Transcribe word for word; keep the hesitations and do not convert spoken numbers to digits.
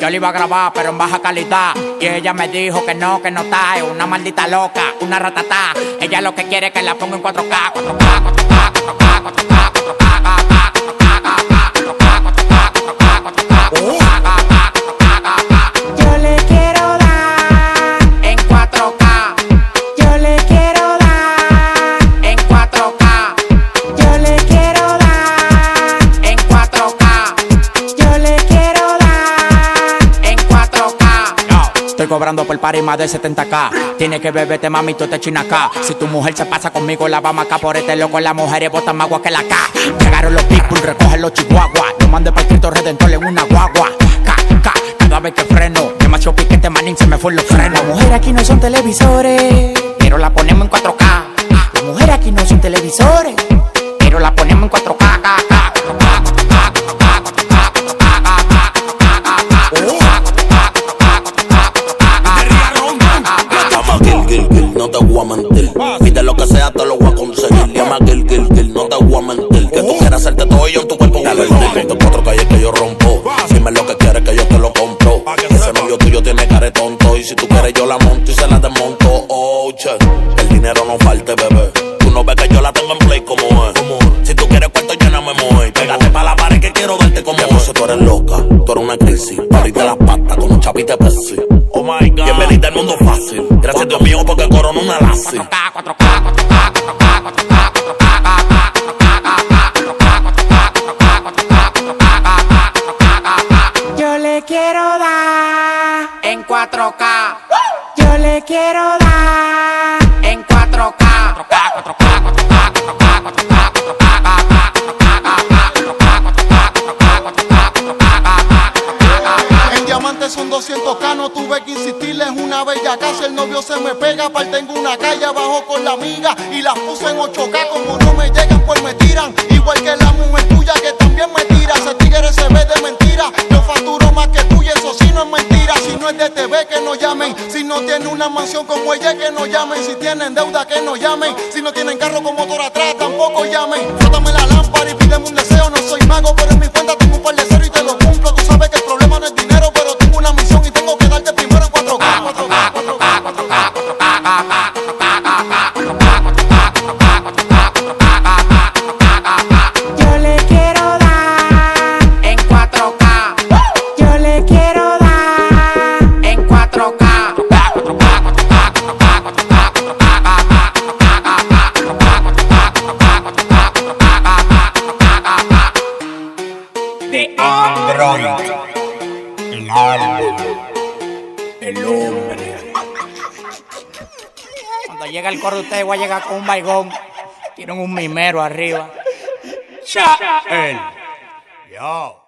Yo le iba a grabar, pero en baja calidad. Y ella me dijo que no, que no está. Es una maldita loca, una ratatá. Ella lo que quiere es que la ponga en cuatro K, cuatro K, cuatro K, cuatro K, cuatro K, cuatro K. Yo le quiero dar en cuatro K. Yo le quiero dar en cuatro K. Yo le quiero dar en cuatro K. Yo le quiero dar en cuatro K. No, estoy cobrando por party más de setenta K. Tiene que beberte, mami, tú te china acá. Si tu mujer se pasa conmigo, la vamos acá por este loco. Las mujeres botan más agua que la K. Llegaron los people, recogen los chihuahuas. Lo mandé para el Cristo Redentor en una guagua. K, K, cada vez que freno. Demasiado piquete, manín, se me fue los frenos. Las mujeres aquí no son televisores, pero la ponemos en cuatro K. Las mujeres aquí no son televisores, pero la ponemos en cuatro K. No te voy a mentir, pide lo que sea, te lo voy a conseguir. Llama Gil, Gil, Gil, no te voy a mentir. Que tú quieras hacerte todo y yo en tu cuerpo. Dale, dale, de cuatro calles que yo rompo. Dime lo que quieres que yo te lo compro. Ese novio tuyo tiene cara de tonto. Y si tú quieres yo la monto y se la desmonto. Oh, che, el dinero no falte, bebé. Tú no ves que yo la tengo en play como es. Si tú quieres cuento yo no me muevo. Pégate pa' la pared que quiero darte como es. Tú eres loca, tú eres una crisis. Pariste las patas con un chapite Pepsi. Oh my God, bienvenida al mundo fácil. Gracias Dios mío porque corona una lazi. cuatro K, cuatro K, cuatro K, cuatro K, cuatro K. Yo le quiero dar en cuatro K. Yo le quiero dar en cuatro K. cuatro K, cuatro K, cuatro K, cuatro K, cuatro K, cuatro K. En diamantes son doscientos K, no tuve que insistirles una bella casa. El novio se me pega, aparte tengo una calle abajo con la amiga y las puse en ocho K. Como no me llegan, pues me tiran. Igual que la mujer tuya que también me tira. Ese tigre se ve de mentira. Yo facturo más que tú y eso sí no es mentira. Si no es de T V, que no llamen. Si no tiene una mansión como ella, que no llamen. Si tienen deuda, que no llamen. Si no tienen carro con motor atrás, tampoco llamen. Frótame la lámpara y pídeme un deseo. No soy mago, pero en mi cuenta tengo un par de cero y te lo cumplo. Tú sabes que el problema no es dinero, pero tengo una misión y tengo que darte primero en cuatro K. cuatro K, cuatro K, cuatro K, cuatro K. Yo le quiero dar en cuatro K. Yo le quiero dar en cuatro K. De Android, el alma, el hombre. Cuando llega el coro, ustedes voy a llegar con un baigón. Tienen un mimero arriba. ¡Cha! ¡El! ¡Yo!